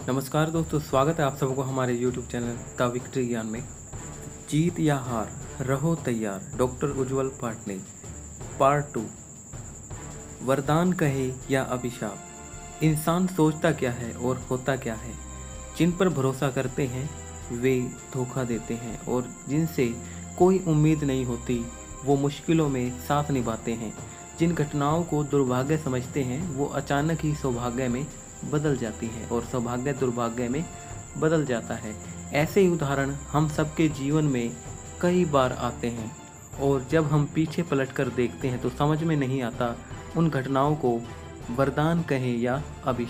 नमस्कार दोस्तों, स्वागत है आप सबको हमारे YouTube चैनल द विक्ट्री ज्ञान में। जीत या हार, रहो तैयार। डॉक्टर उज्जवल पाटनी। पार्ट 2। वरदान कहे या अभिशाप। इंसान सोचता क्या है और होता क्या है। जिन पर भरोसा करते हैं वे धोखा देते हैं और जिनसे कोई उम्मीद नहीं होती वो मुश्किलों में साथ निभाते हैं। जिन घटनाओं को दुर्भाग्य समझते हैं वो अचानक ही सौभाग्य में बदल जाती है और सौभाग्य दुर्भाग्य में बदल जाता है। ऐसे ही उदाहरण हम सबके जीवन में कई बार आते हैं और जब हम पीछे पलटकर देखते हैं तो समझ में नहीं आता उन घटनाओं को वरदान कहें या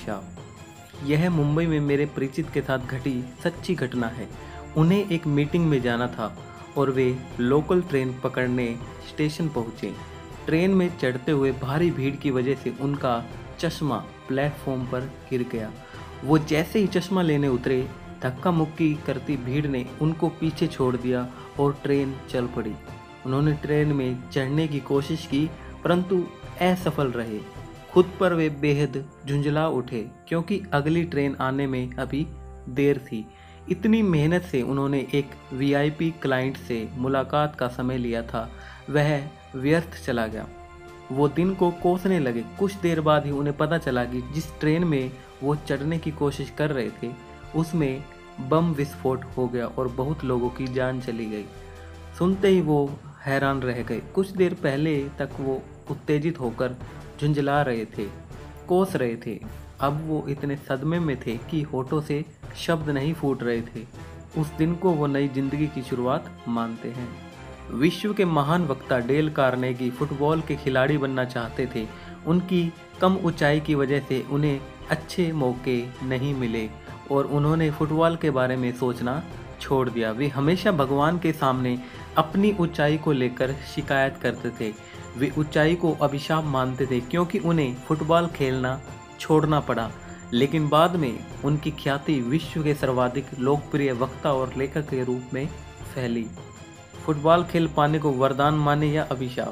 अभिशाप। यह मुंबई में मेरे परिचित के साथ घटी सच्ची घटना है। उन्हें एक मीटिंग में जाना था और वे लोकल ट्रेन पकड़ने स्टेशन पहुँचे। ट्रेन में चढ़ते हुए भारी भीड़ की वजह से उनका चश्मा प्लेटफॉर्म पर गिर गया। वो जैसे ही चश्मा लेने उतरे, धक्का मुक्की करती भीड़ ने उनको पीछे छोड़ दिया और ट्रेन चल पड़ी। उन्होंने ट्रेन में चढ़ने की कोशिश की परंतु असफल रहे। खुद पर वे बेहद झुंझला उठे क्योंकि अगली ट्रेन आने में अभी देर थी। इतनी मेहनत से उन्होंने एक वीआईपी क्लाइंट से मुलाकात का समय लिया था, वह व्यर्थ चला गया। वो दिन को कोसने लगे। कुछ देर बाद ही उन्हें पता चला कि जिस ट्रेन में वो चढ़ने की कोशिश कर रहे थे उसमें बम विस्फोट हो गया और बहुत लोगों की जान चली गई। सुनते ही वो हैरान रह गए। कुछ देर पहले तक वो उत्तेजित होकर झुंझला रहे थे, कोस रहे थे। अब वो इतने सदमे में थे कि होठों से शब्द नहीं फूट रहे थे। उस दिन को वो नई जिंदगी की शुरुआत मानते हैं। विश्व के महान वक्ता डेल कार्नेगी फुटबॉल के खिलाड़ी बनना चाहते थे। उनकी कम ऊंचाई की वजह से उन्हें अच्छे मौके नहीं मिले और उन्होंने फुटबॉल के बारे में सोचना छोड़ दिया। वे हमेशा भगवान के सामने अपनी ऊंचाई को लेकर शिकायत करते थे। वे ऊंचाई को अभिशाप मानते थे क्योंकि उन्हें फुटबॉल खेलना छोड़ना पड़ा। लेकिन बाद में उनकी ख्याति विश्व के सर्वाधिक लोकप्रिय वक्ता और लेखक के रूप में फैली। फुटबॉल खेल पाने को वरदान माने या अभिशाप।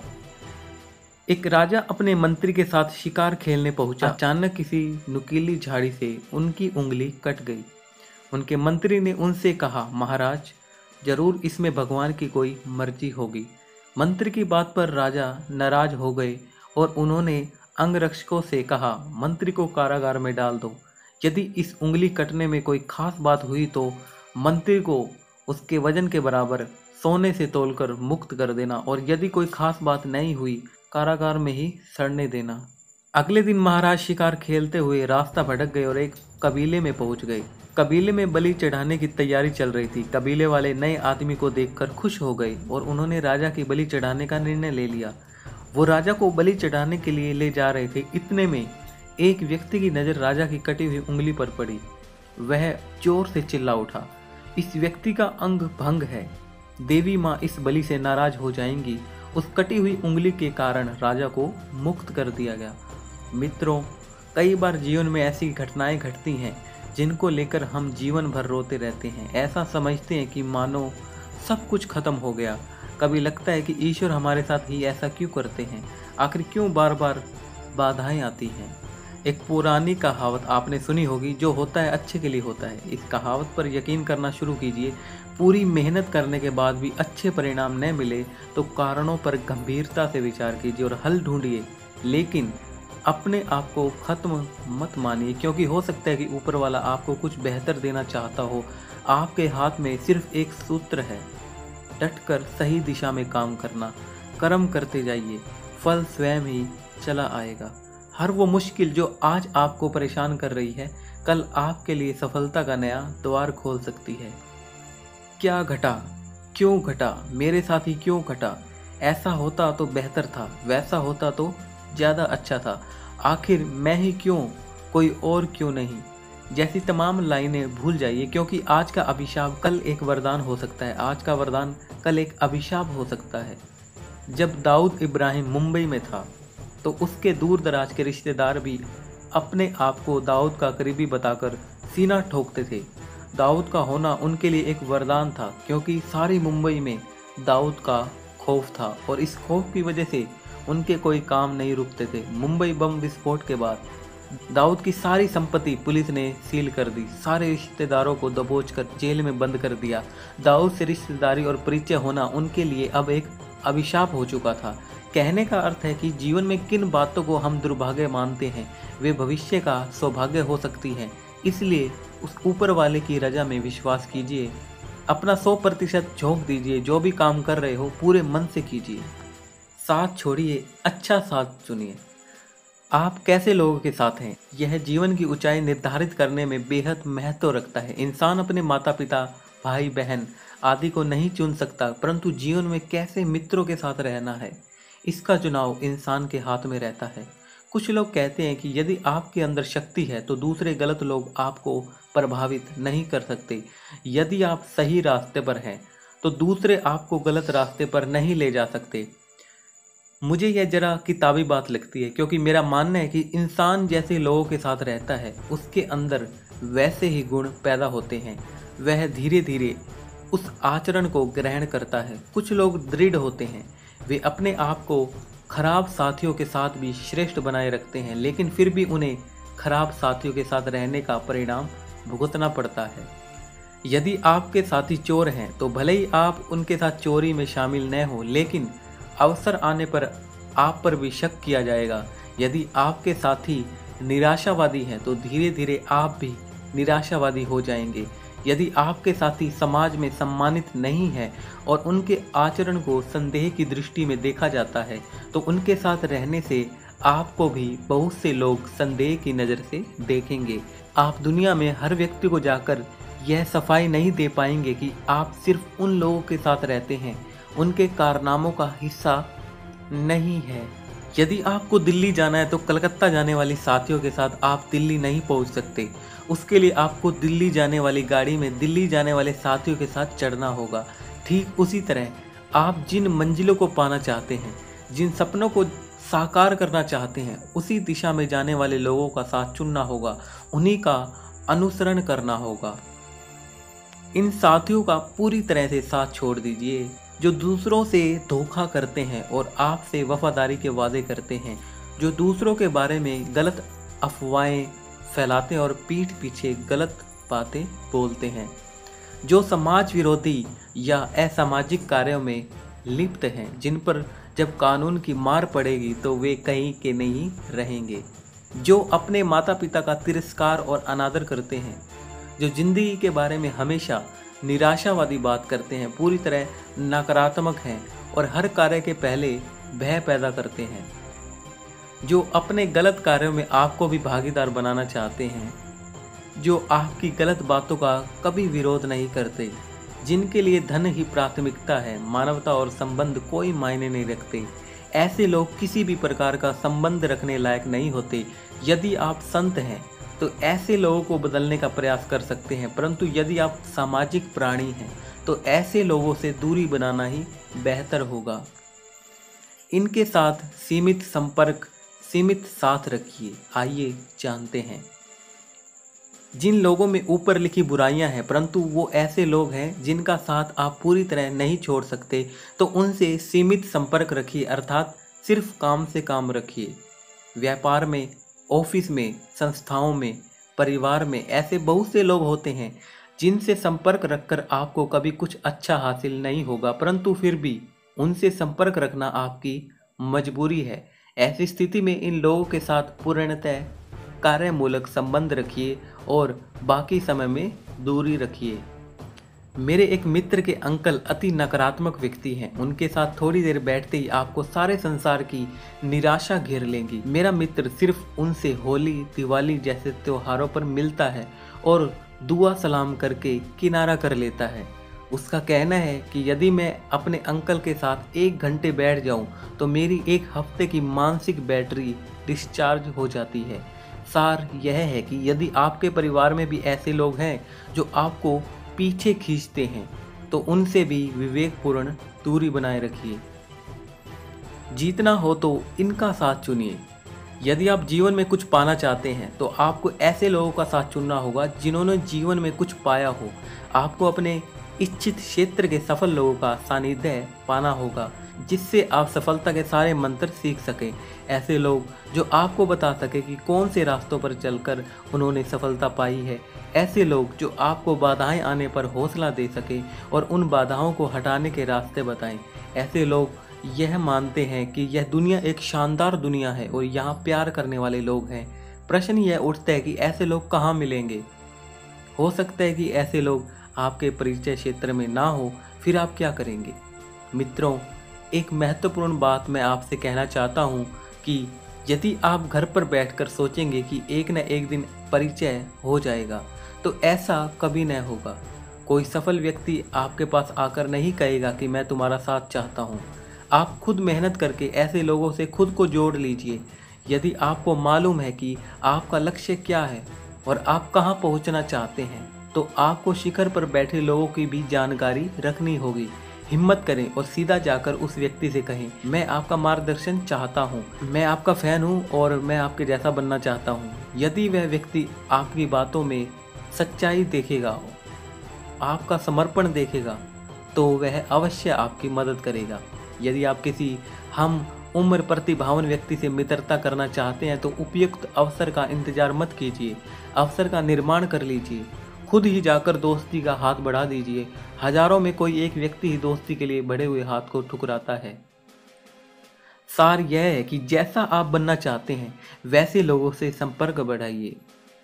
एक राजा अपने मंत्री के साथ शिकार खेलने पहुंचा। अचानक किसी नुकीली झाड़ी से उनकी उंगली कट गई। उनके मंत्री ने उनसे कहा, महाराज, जरूर इसमें भगवान की कोई मर्जी होगी। मंत्री की बात पर राजा नाराज हो गए और उन्होंने अंगरक्षकों से कहा, मंत्री को कारागार में डाल दो। यदि इस उंगली कटने में कोई खास बात हुई तो मंत्री को उसके वजन के बराबर सोने से तोलकर मुक्त कर देना और यदि कोई खास बात नहीं हुई कारागार में ही सड़ने देना। अगले दिन महाराज शिकार खेलते हुए रास्ता भटक गए और एक कबीले में पहुंच गए। कबीले में बलि चढ़ाने की तैयारी चल रही थी। कबीले वाले नए आदमी को देखकर खुश हो गए और उन्होंने राजा की बलि चढ़ाने का निर्णय ले लिया। वो राजा को बलि चढ़ाने के लिए ले जा रहे थे। इतने में एक व्यक्ति की नज़र राजा की कटी हुई उंगली पर पड़ी। वह जोर से चिल्ला उठा, इस व्यक्ति का अंग भंग है। देवी माँ इस बलि से नाराज हो जाएंगी। उस कटी हुई उंगली के कारण राजा को मुक्त कर दिया गया। मित्रों, कई बार जीवन में ऐसी घटनाएं घटती हैं जिनको लेकर हम जीवन भर रोते रहते हैं। ऐसा समझते हैं कि मानो सब कुछ खत्म हो गया। कभी लगता है कि ईश्वर हमारे साथ ही ऐसा क्यों करते हैं, आखिर क्यों बार बार बाधाएं आती हैं। एक पुरानी कहावत आपने सुनी होगी, जो होता है अच्छे के लिए होता है। इस कहावत पर यकीन करना शुरू कीजिए। पूरी मेहनत करने के बाद भी अच्छे परिणाम न मिले तो कारणों पर गंभीरता से विचार कीजिए और हल ढूंढिए, लेकिन अपने आप को खत्म मत मानिए क्योंकि हो सकता है कि ऊपर वाला आपको कुछ बेहतर देना चाहता हो। आपके हाथ में सिर्फ एक सूत्र है, डटकर सही दिशा में काम करना। कर्म करते जाइए, फल स्वयं ही चला आएगा। हर वो मुश्किल जो आज आपको परेशान कर रही है कल आपके लिए सफलता का नया द्वार खोल सकती है। क्या घटा, क्यों घटा, मेरे साथ ही क्यों घटा, ऐसा होता तो बेहतर था, वैसा होता तो ज़्यादा अच्छा था, आखिर मैं ही क्यों, कोई और क्यों नहीं, जैसी तमाम लाइनें भूल जाइए क्योंकि आज का अभिशाप कल एक वरदान हो सकता है। आज का वरदान कल एक अभिशाप हो सकता है। जब दाऊद इब्राहिम मुंबई में था तो उसके दूर दराज के रिश्तेदार भी अपने आप को दाऊद का करीबी बताकर सीना ठोकते थे। दाऊद का होना उनके लिए एक वरदान था क्योंकि सारी मुंबई में दाऊद का खौफ था और इस खौफ की वजह से उनके कोई काम नहीं रुकते थे। मुंबई बम विस्फोट के बाद दाऊद की सारी संपत्ति पुलिस ने सील कर दी, सारे रिश्तेदारों को दबोचकर जेल में बंद कर दिया। दाऊद से रिश्तेदारी और परिचय होना उनके लिए अब एक अभिशाप हो चुका था। कहने का अर्थ है कि जीवन में किन बातों को हम दुर्भाग्य मानते हैं वे भविष्य का सौभाग्य हो सकती हैं। इसलिए उस ऊपर वाले की रजा में विश्वास कीजिए, अपना 100% झोंक दीजिए, जो भी काम कर रहे हो पूरे मन से कीजिए। साथ छोड़िए, अच्छा साथ चुनिए। आप कैसे लोगों के साथ हैं, यह जीवन की ऊंचाई निर्धारित करने में बेहद महत्व रखता है। इंसान अपने माता पिता, भाई बहन आदि को नहीं चुन सकता, परंतु जीवन में कैसे मित्रों के साथ रहना है, इसका चुनाव इंसान के हाथ में रहता है। कुछ लोग कहते हैं कि यदि आपके अंदर शक्ति है तो दूसरे गलत लोग आपको प्रभावित नहीं कर सकते। यदि आप सही रास्ते पर हैं तो दूसरे आपको गलत रास्ते पर नहीं ले जा सकते। मुझे यह जरा किताबी बात लगती है, क्योंकि मेरा मानना है कि इंसान जैसे लोगों के साथ रहता है उसके अंदर वैसे ही गुण पैदा होते हैं। वह धीरे धीरे उस आचरण को ग्रहण करता है। कुछ लोग दृढ़ होते हैं, वे अपने आप को खराब साथियों के साथ भी श्रेष्ठ बनाए रखते हैं, लेकिन फिर भी उन्हें खराब साथियों के साथ रहने का परिणाम भुगतना पड़ता है। यदि आपके साथी चोर हैं तो भले ही आप उनके साथ चोरी में शामिल न हो, लेकिन अवसर आने पर आप पर भी शक किया जाएगा। यदि आपके साथी निराशावादी हैं तो धीरे धीरे आप भी निराशावादी हो जाएंगे। यदि आपके साथी समाज में सम्मानित नहीं है और उनके आचरण को संदेह की दृष्टि में देखा जाता है तो उनके साथ रहने से आपको भी बहुत से लोग संदेह की नज़र से देखेंगे। आप दुनिया में हर व्यक्ति को जाकर यह सफाई नहीं दे पाएंगे कि आप सिर्फ उन लोगों के साथ रहते हैं, उनके कारनामों का हिस्सा नहीं है। यदि आपको दिल्ली जाना है तो कलकत्ता जाने वाली साथियों के साथ आप दिल्ली नहीं पहुंच सकते। उसके लिए आपको दिल्ली जाने वाली गाड़ी में दिल्ली जाने वाले साथियों के साथ चढ़ना होगा। ठीक उसी तरह आप जिन मंजिलों को पाना चाहते हैं, जिन सपनों को साकार करना चाहते हैं, उसी दिशा में जाने वाले लोगों का साथ चुनना होगा, उन्हीं का अनुसरण करना होगा। इन साथियों का पूरी तरह से साथ छोड़ दीजिए जो दूसरों से धोखा करते हैं और आपसे वफादारी के वादे करते हैं, जो दूसरों के बारे में गलत अफवाहें फैलाते हैं और पीठ पीछे गलत बातें बोलते हैं, जो समाज विरोधी या असामाजिक कार्यों में लिप्त हैं, जिन पर जब कानून की मार पड़ेगी तो वे कहीं के नहीं रहेंगे, जो अपने माता पिता का तिरस्कार और अनादर करते हैं, जो जिंदगी के बारे में हमेशा निराशावादी बात करते हैं, पूरी तरह नकारात्मक हैं और हर कार्य के पहले भय पैदा करते हैं, जो अपने गलत कार्यों में आपको भी भागीदार बनाना चाहते हैं, जो आपकी गलत बातों का कभी विरोध नहीं करते, जिनके लिए धन ही प्राथमिकता है, मानवता और संबंध कोई मायने नहीं रखते। ऐसे लोग किसी भी प्रकार का संबंध रखने लायक नहीं होते। यदि आप संत हैं तो ऐसे लोगों को बदलने का प्रयास कर सकते हैं, परंतु यदि आप सामाजिक प्राणी हैं तो ऐसे लोगों से दूरी बनाना ही बेहतर होगा। इनके साथ सीमित संपर्क, सीमित साथ रखिए। आइए जानते हैं जिन लोगों में ऊपर लिखी बुराइयां हैं, परंतु वो ऐसे लोग हैं जिनका साथ आप पूरी तरह नहीं छोड़ सकते, तो उनसे सीमित संपर्क रखिए, अर्थात सिर्फ काम से काम रखिए। व्यापार में, ऑफिस में, संस्थाओं में, परिवार में ऐसे बहुत से लोग होते हैं जिनसे संपर्क रखकर आपको कभी कुछ अच्छा हासिल नहीं होगा, परंतु फिर भी उनसे संपर्क रखना आपकी मजबूरी है। ऐसी स्थिति में इन लोगों के साथ पूर्णतः कार्यमूलक संबंध रखिए और बाकी समय में दूरी रखिए। मेरे एक मित्र के अंकल अति नकारात्मक व्यक्ति हैं। उनके साथ थोड़ी देर बैठते ही आपको सारे संसार की निराशा घेर लेंगी। मेरा मित्र सिर्फ उनसे होली, दिवाली जैसे त्योहारों पर मिलता है और दुआ सलाम करके किनारा कर लेता है। उसका कहना है कि यदि मैं अपने अंकल के साथ 1 घंटे बैठ जाऊं तो मेरी 1 हफ्ते की मानसिक बैटरी डिस्चार्ज हो जाती है। सार यह है कि यदि आपके परिवार में भी ऐसे लोग हैं जो आपको पीछे खींचते हैं तो उनसे भी विवेकपूर्ण दूरी बनाए रखिए। जीतना हो तो इनका साथ चुनिए। यदि आप जीवन में कुछ पाना चाहते हैं तो आपको ऐसे लोगों का साथ चुनना होगा जिन्होंने जीवन में कुछ पाया हो। आपको अपने इच्छित क्षेत्र के सफल लोगों का सानिध्य पाना होगा। जिससे आप सफलता के सारे मंत्र सीख सकें। ऐसे लोग जो आपको बता सके कि कौन से रास्तों पर चलकर उन्होंने सफलता पाई है। ऐसे लोग जो आपको बाधाएं आने पर हौसला दे सके और उन बाधाओं को हटाने के रास्ते बताएं। ऐसे लोग यह मानते हैं कि यह दुनिया एक शानदार दुनिया है और यहाँ प्यार करने वाले लोग हैं। प्रश्न यह उठता है कि ऐसे लोग कहाँ मिलेंगे। हो सकता है कि ऐसे लोग आपके परिचय क्षेत्र में ना हो, फिर आप क्या करेंगे? मित्रों, एक महत्वपूर्ण बात मैं आपसे कहना चाहता हूँ कि यदि आप घर पर बैठकर सोचेंगे कि एक न एक दिन परिचय हो जाएगा, तो ऐसा कभी न होगा। कोई सफल व्यक्ति आपके पास आकर नहीं कहेगा कि मैं तुम्हारा साथ चाहता हूँ। आप खुद मेहनत करके ऐसे लोगों से खुद को जोड़ लीजिए। यदि आपको मालूम है कि आपका लक्ष्य क्या है और आप कहाँ पहुँचना चाहते हैं, तो आपको शिखर पर बैठे लोगों की भी जानकारी रखनी होगी। हिम्मत करें और सीधा जाकर उस व्यक्ति से कहें, मैं आपका मार्गदर्शन चाहता हूँ, मैं आपका फ़ैन हूँ और मैं आपके जैसा बनना चाहता हूँ। यदि वह व्यक्ति आपकी बातों में सच्चाई देखेगा, आपका समर्पण देखेगा, तो वह अवश्य आपकी मदद करेगा। यदि आप किसी हम उम्र प्रतिभावान व्यक्ति से मित्रता करना चाहते हैं, तो उपयुक्त अवसर का इंतजार मत कीजिए, अवसर का निर्माण कर लीजिए। खुद ही जाकर दोस्ती का हाथ बढ़ा दीजिए। हजारों में कोई एक व्यक्ति ही दोस्ती के लिए बढ़े हुए हाथ को ठुकराता है। सार यह है कि जैसा आप बनना चाहते हैं, वैसे लोगों से संपर्क बढ़ाइए।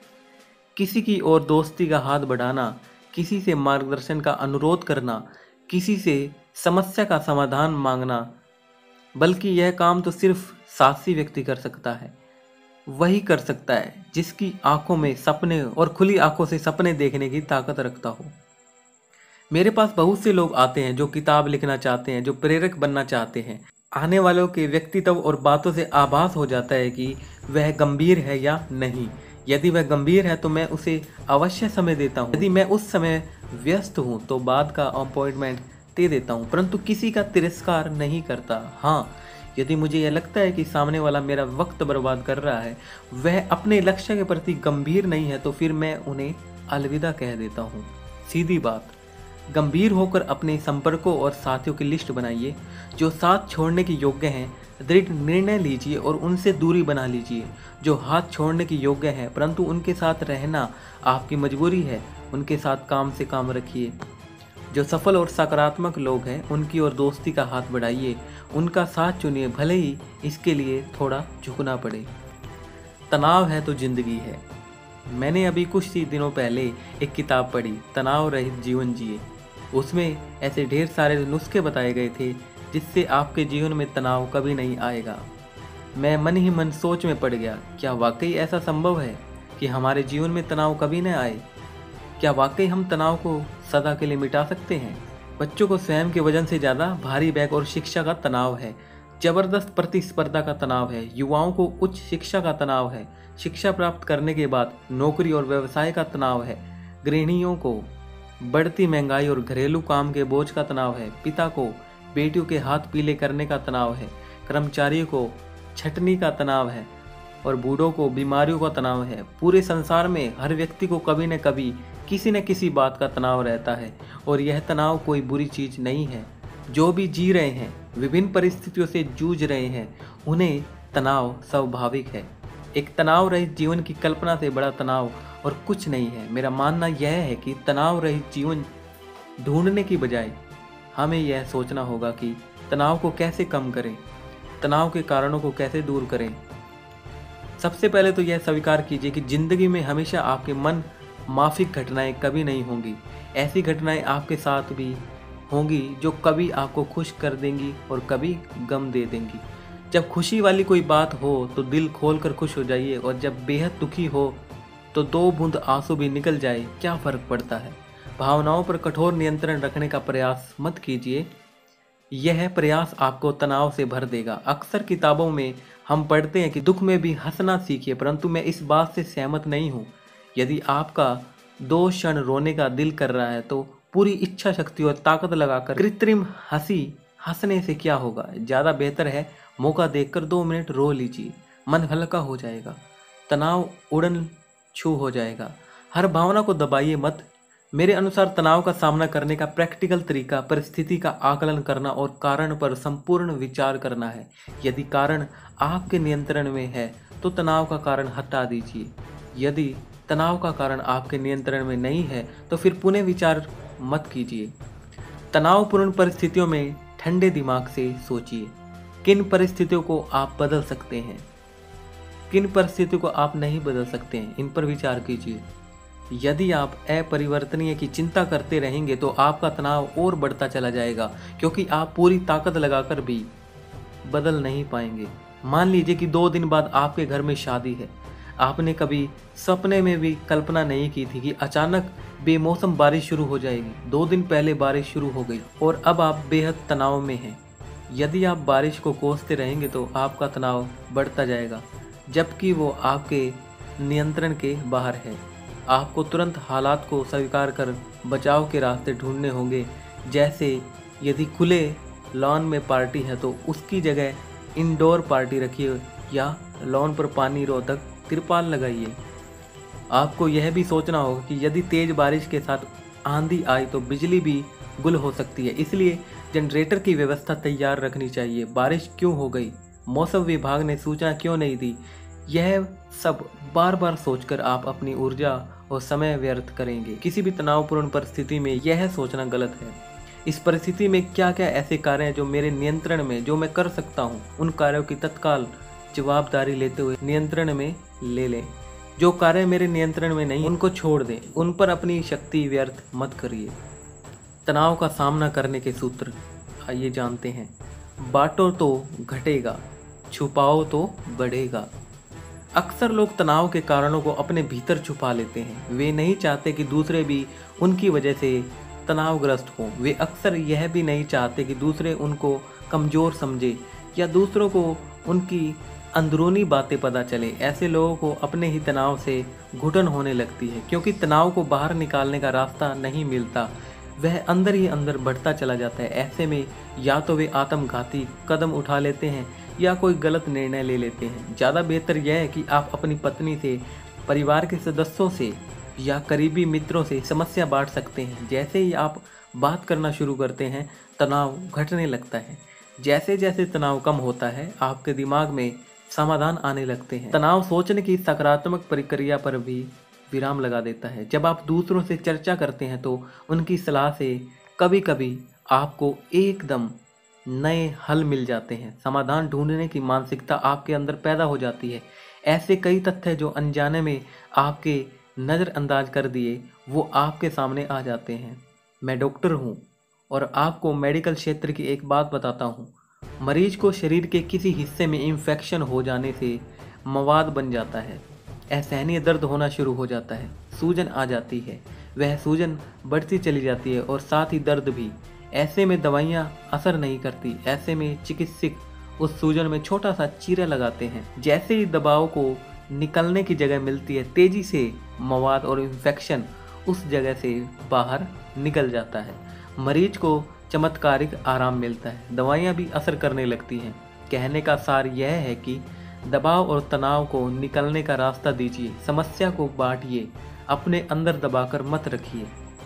किसी की और दोस्ती का हाथ बढ़ाना, किसी से मार्गदर्शन का अनुरोध करना, किसी से समस्या का समाधान मांगना, बल्कि यह काम तो सिर्फ साहसी व्यक्ति कर सकता है। वही कर सकता है जिसकी आंखों में सपने और खुली आंखों से सपने देखने की ताकत रखता हो। मेरे पास बहुत से लोग आते हैं जो किताब लिखना चाहते हैं, जो प्रेरक बनना चाहते हैं। आने वालों के व्यक्तित्व और बातों से आभास हो जाता है कि वह गंभीर है या नहीं। यदि वह गंभीर है तो मैं उसे अवश्य समय देता हूँ। यदि मैं उस समय व्यस्त हूँ तो बाद का अपॉइंटमेंट दे देता हूँ, परंतु किसी का तिरस्कार नहीं करता। हाँ, यदि मुझे यह लगता है कि सामने वाला मेरा वक्त बर्बाद कर रहा है, वह अपने लक्ष्य के प्रति गंभीर नहीं है, तो फिर मैं उन्हें अलविदा कह देता हूँ। सीधी बात। गंभीर होकर अपने संपर्कों और साथियों की लिस्ट बनाइए। जो साथ छोड़ने के योग्य हैं, दृढ़ निर्णय लीजिए और उनसे दूरी बना लीजिए। जो हाथ छोड़ने के योग्य हैं परंतु उनके साथ रहना आपकी मजबूरी है, उनके साथ काम से काम रखिए। जो सफल और सकारात्मक लोग हैं, उनकी ओर दोस्ती का हाथ बढ़ाइए, उनका साथ चुनिए, भले ही इसके लिए थोड़ा झुकना पड़े। तनाव है तो जिंदगी है। मैंने अभी कुछ ही दिनों पहले एक किताब पढ़ी, तनाव रहित जीवन जिए। उसमें ऐसे ढेर सारे नुस्खे बताए गए थे जिससे आपके जीवन में तनाव कभी नहीं आएगा। मैं मन ही मन सोच में पड़ गया, क्या वाकई ऐसा संभव है कि हमारे जीवन में तनाव कभी न आए? क्या वाकई हम तनाव को सदा के लिए मिटा सकते हैं? बच्चों को स्वयं के वजन से ज़्यादा भारी बैग और शिक्षा का तनाव है। जबरदस्त प्रतिस्पर्धा का तनाव है। युवाओं को उच्च शिक्षा का तनाव है। शिक्षा प्राप्त करने के बाद नौकरी और व्यवसाय का तनाव है। गृहिणियों को बढ़ती महंगाई और घरेलू काम के बोझ का तनाव है। पिता को बेटियों के हाथ पीले करने का तनाव है। कर्मचारियों को छटनी का तनाव है और बूढ़ों को बीमारियों का तनाव है। पूरे संसार में हर व्यक्ति को कभी न कभी किसी न किसी बात का तनाव रहता है और यह तनाव कोई बुरी चीज़ नहीं है। जो भी जी रहे हैं, विभिन्न परिस्थितियों से जूझ रहे हैं, उन्हें तनाव स्वाभाविक है। एक तनाव रहित जीवन की कल्पना से बड़ा तनाव और कुछ नहीं है। मेरा मानना यह है कि तनाव रहित जीवन ढूंढने की बजाय हमें यह सोचना होगा कि तनाव को कैसे कम करें, तनाव के कारणों को कैसे दूर करें। सबसे पहले तो यह स्वीकार कीजिए कि जिंदगी में हमेशा आपके मन माफिक घटनाएं कभी नहीं होंगी। ऐसी घटनाएं आपके साथ भी होंगी जो कभी आपको खुश कर देंगी और कभी गम दे देंगी। जब खुशी वाली कोई बात हो तो दिल खोलकर खुश हो जाइए और जब बेहद दुखी हो तो 2 बूंद आंसू भी निकल जाए, क्या फ़र्क पड़ता है। भावनाओं पर कठोर नियंत्रण रखने का प्रयास मत कीजिए, यह प्रयास आपको तनाव से भर देगा। अक्सर किताबों में हम पढ़ते हैं कि दुख में भी हंसना सीखिए, परंतु मैं इस बात से सहमत नहीं हूँ। यदि आपका 2 क्षण रोने का दिल कर रहा है तो पूरी इच्छा शक्ति और ताकत लगाकर कृत्रिम हंसी हंसने से क्या होगा। ज़्यादा बेहतर है मौका देखकर 2 मिनट रो लीजिए, मन हल्का हो जाएगा, तनाव उड़न छू हो जाएगा। हर भावना को दबाइए मत, मेरे अनुसार तनाव का सामना करने का प्रैक्टिकल तरीका परिस्थिति का आकलन करना और कारण पर संपूर्ण विचार करना है। यदि कारण आपके नियंत्रण में है तो तनाव का कारण हटा दीजिए। यदि तनाव का कारण आपके नियंत्रण में नहीं है तो फिर पुनः विचार मत कीजिए। तनावपूर्ण परिस्थितियों में ठंडे दिमाग से सोचिए। किन परिस्थितियों को आप बदल सकते हैं, किन परिस्थितियों को आप नहीं बदल सकते हैं, इन पर विचार कीजिए। यदि आप अपरिवर्तनीय की चिंता करते रहेंगे तो आपका तनाव और बढ़ता चला जाएगा, क्योंकि आप पूरी ताकत लगाकर भी बदल नहीं पाएंगे। मान लीजिए कि 2 दिन बाद आपके घर में शादी है। आपने कभी सपने में भी कल्पना नहीं की थी कि अचानक बेमौसम बारिश शुरू हो जाएगी। 2 दिन पहले बारिश शुरू हो गई और अब आप बेहद तनाव में हैं। यदि आप बारिश को कोसते रहेंगे तो आपका तनाव बढ़ता जाएगा, जबकि वो आपके नियंत्रण के बाहर है। आपको तुरंत हालात को स्वीकार कर बचाव के रास्ते ढूंढने होंगे। जैसे यदि खुले लॉन में पार्टी है तो उसकी जगह इंडोर पार्टी रखिए या लॉन पर पानी रोधक तिरपाल लगाइए। आपको यह भी सोचना होगा कि यदि तेज बारिश के साथ आंधी आई तो बिजली भी गुल हो सकती है, इसलिए जनरेटर की व्यवस्था तैयार रखनी चाहिए। बारिश क्यों हो गई, मौसम विभाग ने सूचना क्यों नहीं दी, यह सब बार बार सोचकर आप अपनी ऊर्जा और समय व्यर्थ करेंगे। किसी भी तनावपूर्ण परिस्थिति में यह सोचना गलत है। इस परिस्थिति में क्या क्या ऐसे कार्य हैं जो मेरे नियंत्रण में, जो मैं कर सकता हूँ, उन कार्यों की तत्काल जवाबदारी लेते हुए नियंत्रण में ले लें। जो कार्य मेरे नियंत्रण में नहीं, उनको छोड़ दें, उन पर अपनी शक्ति व्यर्थ मत करिए। तनाव का सामना करने के सूत्र आइए जानते हैं। बांटो तो घटेगा, छुपाओ तो बढ़ेगा। अक्सर लोग तनाव के कारणों को अपने भीतर छुपा लेते हैं। वे नहीं चाहते कि दूसरे भी उनकी वजह से तनावग्रस्त हों। वे अक्सर यह भी नहीं चाहते कि दूसरे उनको कमज़ोर समझे या दूसरों को उनकी अंदरूनी बातें पता चले। ऐसे लोगों को अपने ही तनाव से घुटन होने लगती है, क्योंकि तनाव को बाहर निकालने का रास्ता नहीं मिलता। वह अंदर ही अंदर बढ़ता चला जाता है। ऐसे में या तो वे आत्मघाती कदम उठा लेते हैं या कोई गलत निर्णय ले लेते हैं। ज़्यादा बेहतर यह है कि आप अपनी पत्नी से, परिवार के सदस्यों से या करीबी मित्रों से समस्या बांट सकते हैं। जैसे ही आप बात करना शुरू करते हैं, तनाव घटने लगता है। जैसे जैसे तनाव कम होता है, आपके दिमाग में समाधान आने लगते हैं। तनाव सोचने की सकारात्मक प्रक्रिया पर भी विराम लगा देता है। जब आप दूसरों से चर्चा करते हैं तो उनकी सलाह से कभी कभी आपको एकदम नए हल मिल जाते हैं। समाधान ढूंढने की मानसिकता आपके अंदर पैदा हो जाती है। ऐसे कई तथ्य जो अनजाने में आपके नज़रअंदाज कर दिए, वो आपके सामने आ जाते हैं। मैं डॉक्टर हूँ और आपको मेडिकल क्षेत्र की एक बात बताता हूँ। मरीज को शरीर के किसी हिस्से में इन्फेक्शन हो जाने से मवाद बन जाता है, असहनीय दर्द होना शुरू हो जाता है, सूजन आ जाती है, वह सूजन बढ़ती चली जाती है और साथ ही दर्द भी। ऐसे में दवाइयाँ असर नहीं करती। ऐसे में चिकित्सक उस सूजन में छोटा सा चीरा लगाते हैं। जैसे ही दबाव को निकलने की जगह मिलती है, तेजी से मवाद और इन्फेक्शन उस जगह से बाहर निकल जाता है। मरीज को चमत्कारिक आराम मिलता है, दवाइयाँ भी असर करने लगती हैं। कहने का सार यह है कि दबाव और तनाव को निकलने का रास्ता दीजिए, समस्या को बांटिए, अपने अंदर दबाकर मत रखिए।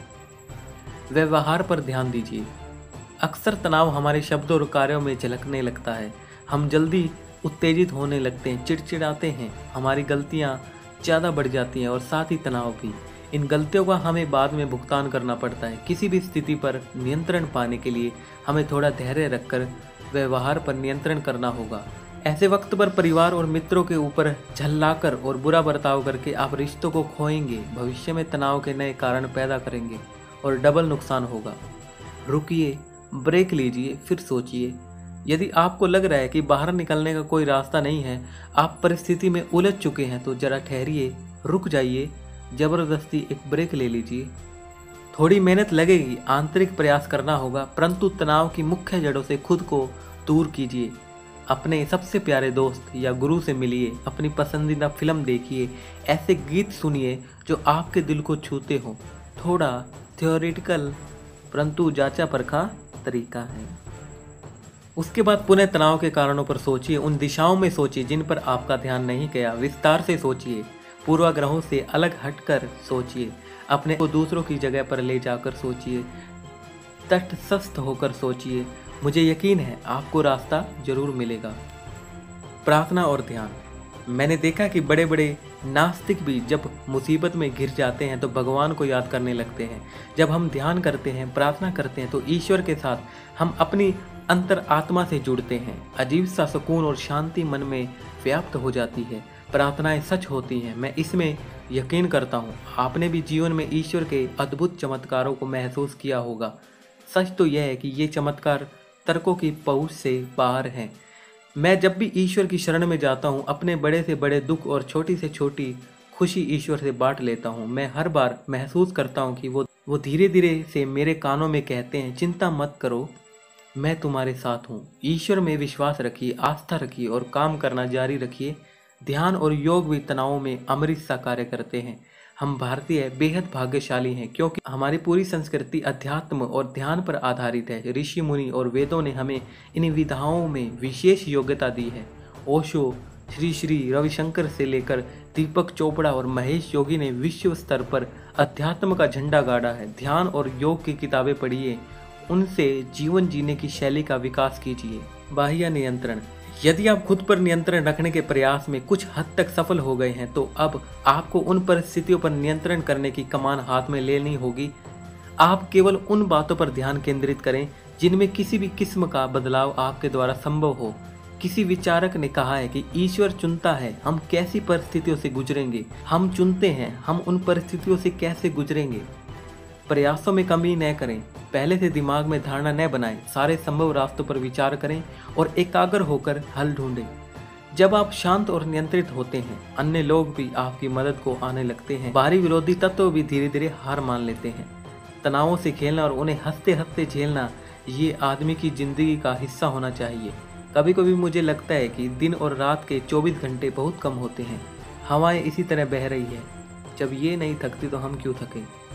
व्यवहार पर ध्यान दीजिए। अक्सर तनाव हमारे शब्दों और कार्यों में झलकने लगता है। हम जल्दी उत्तेजित होने लगते हैं, चिड़चिड़ाते हैं, हमारी गलतियाँ ज़्यादा बढ़ जाती हैं और साथ ही तनाव भी। इन गलतियों का हमें बाद में भुगतान करना पड़ता है। किसी भी स्थिति पर नियंत्रण पाने के लिए हमें थोड़ा धैर्य रखकर व्यवहार पर नियंत्रण करना होगा। ऐसे वक्त पर परिवार और मित्रों के ऊपर झल्लाकर और बुरा बर्ताव करके आप रिश्तों को खोएंगे, भविष्य में तनाव के नए कारण पैदा करेंगे और डबल नुकसान होगा। रुकिए, ब्रेक लीजिए, फिर सोचिए। यदि आपको लग रहा है कि बाहर निकलने का कोई रास्ता नहीं है, आप परिस्थिति में उलझ चुके हैं, तो जरा ठहरिए, रुक जाइए, ज़बरदस्ती एक ब्रेक ले लीजिए। थोड़ी मेहनत लगेगी, आंतरिक प्रयास करना होगा, परंतु तनाव की मुख्य जड़ों से खुद को दूर कीजिए। अपने सबसे प्यारे दोस्त या गुरु से मिलिए, अपनी पसंदीदा फिल्म देखिए, ऐसे गीत सुनिए जो आपके दिल को छूते हों। थोड़ा थ्योरेटिकल परंतु जांचा परखा तरीका है। उसके बाद पुनः तनाव के कारणों पर सोचिए, उन दिशाओं में सोचिए जिन पर आपका ध्यान नहीं गया। विस्तार से सोचिए, पूर्वाग्रहों से अलग हटकर सोचिए। अपने को दूसरों की जगह पर ले जाकर सोचिए, तटस्थ होकर सोचिए। मुझे यकीन है आपको रास्ता जरूर मिलेगा। प्रार्थना और ध्यान। मैंने देखा कि बड़े बड़े नास्तिक भी जब मुसीबत में घिर जाते हैं तो भगवान को याद करने लगते हैं। जब हम ध्यान करते हैं, प्रार्थना करते हैं तो ईश्वर के साथ हम अपनी अंतर आत्मा से जुड़ते हैं। अजीब सा सुकून और शांति मन में व्याप्त हो जाती है। प्रार्थनाएं सच होती हैं, मैं इसमें यकीन करता हूँ। आपने भी जीवन में ईश्वर के अद्भुत चमत्कारों को महसूस किया होगा। सच तो यह है कि ये चमत्कार तर्कों की पहुँच से बाहर हैं। मैं जब भी ईश्वर की शरण में जाता हूँ, अपने बड़े से बड़े दुख और छोटी से छोटी खुशी ईश्वर से बांट लेता हूँ। मैं हर बार महसूस करता हूँ कि वो धीरे धीरे से मेरे कानों में कहते हैं, चिंता मत करो, मैं तुम्हारे साथ हूँ। ईश्वर में विश्वास रखिए, आस्था रखिए और काम करना जारी रखिए। ध्यान और योग भी तनाव में अमृत सा कार्य करते हैं। हम भारतीय बेहद भाग्यशाली हैं क्योंकि हमारी पूरी संस्कृति अध्यात्म और ध्यान पर आधारित है। ऋषि मुनि और वेदों ने हमें इन विधाओं में विशेष योग्यता दी है। ओशो, श्री श्री रविशंकर से लेकर दीपक चोपड़ा और महेश योगी ने विश्व स्तर पर अध्यात्म का झंडा गाड़ा है। ध्यान और योग की किताबें पढ़िए, उनसे जीवन जीने की शैली का विकास कीजिए। बाह्य नियंत्रण। यदि आप खुद पर नियंत्रण रखने के प्रयास में कुछ हद तक सफल हो गए हैं तो अब आपको उन परिस्थितियों पर नियंत्रण करने की कमान हाथ में लेनी होगी। आप केवल उन बातों पर ध्यान केंद्रित करें जिनमें किसी भी किस्म का बदलाव आपके द्वारा संभव हो। किसी विचारक ने कहा है कि ईश्वर चुनता है हम कैसी परिस्थितियों से गुजरेंगे, हम चुनते हैं हम उन परिस्थितियों से कैसे गुजरेंगे। प्रयासों में कमी न करें, पहले से दिमाग में धारणा न बनाएं, सारे संभव रास्तों पर विचार करें और एकाग्र होकर हल ढूंढें। जब आप शांत और नियंत्रित होते हैं, अन्य लोग भी आपकी मदद को आने लगते हैं। बाहरी विरोधी तत्व भी धीरे धीरे हार मान लेते हैं। तनावों से खेलना और उन्हें हंसते हंसते झेलना, ये आदमी की जिंदगी का हिस्सा होना चाहिए। कभी कभी मुझे लगता है कि दिन और रात के 24 घंटे बहुत कम होते हैं। हवाएं इसी तरह बह रही है, जब ये नहीं थकती तो हम क्यों थकें।